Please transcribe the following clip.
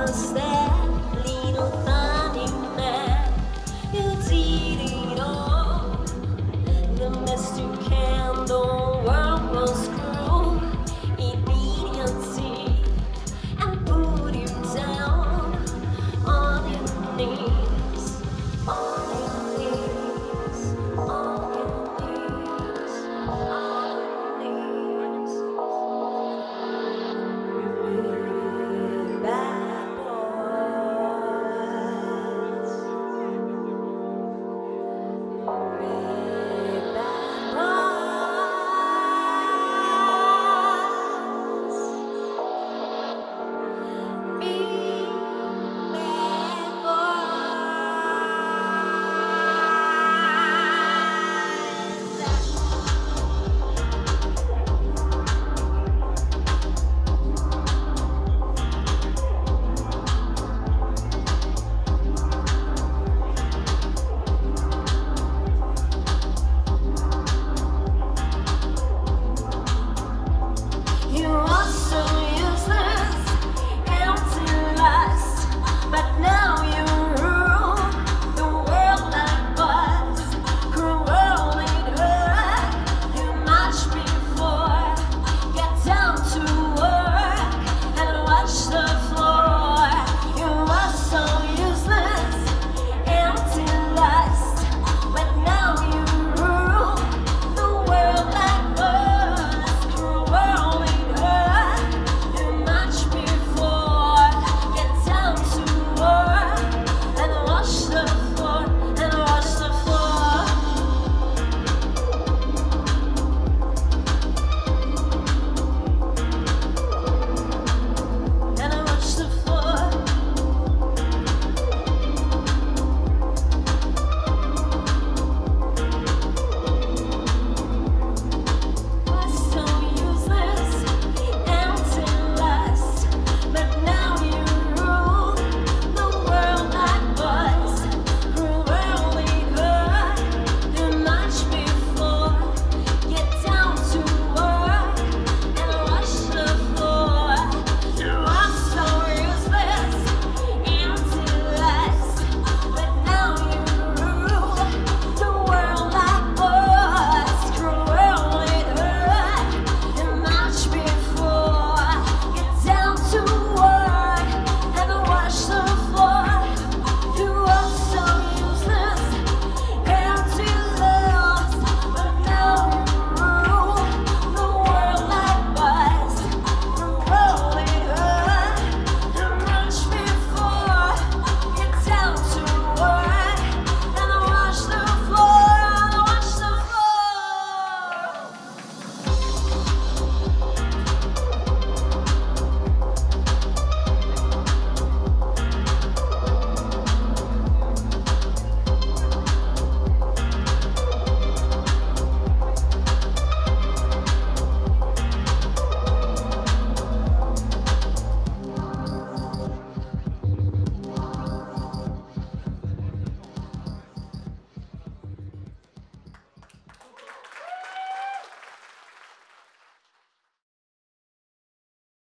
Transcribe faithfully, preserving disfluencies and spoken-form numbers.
was that little funny man who did it all. The master candle world was cruel, it beat your teeth and put you down on your knees, on your knees, on your knees, on your knees. Big bad boys, big bad boys, big bad You are so useless, empty lust, but now you rule the world like boss, cruelly hurt you much before. Get down to work and watch the floor.